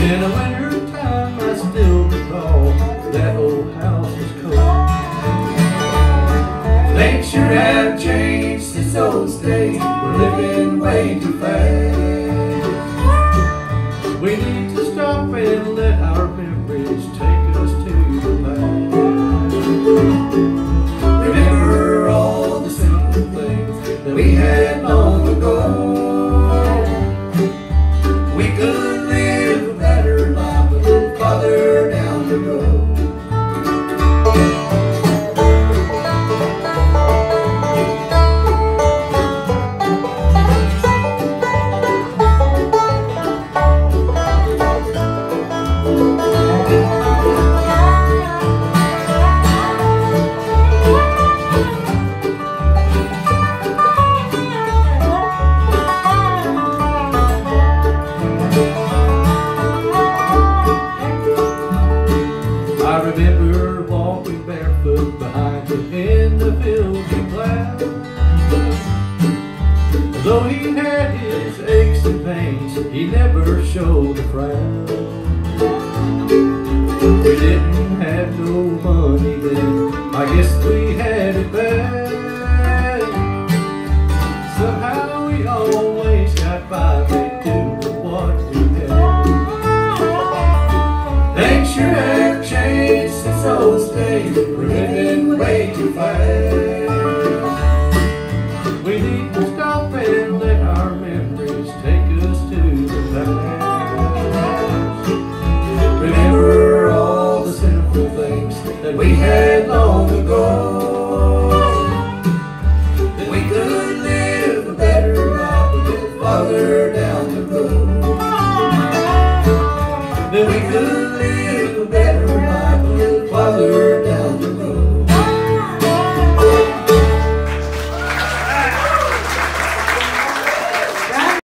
In the winter time, I still recall that old house was cold. Things sure have changed since those days. We're living way too fast. We need to stop and let our memories take us to the past. Remember all the simple things that we had long ago. We could live a better life a little farther down the road. I remember walking barefoot behind him in the fields of cloud. Though he had his aches and pains, he never showed a frown. We didn't have no money then, I guess we had it bad. Somehow we always got by, made do with what we had. Things sure have changed since those days. We're living way too fast. We need to stop and let our memories take us to the past. Remember all the simple things that we had long ago. That we could live a better life a little farther down the road. That we could live a better life a little farther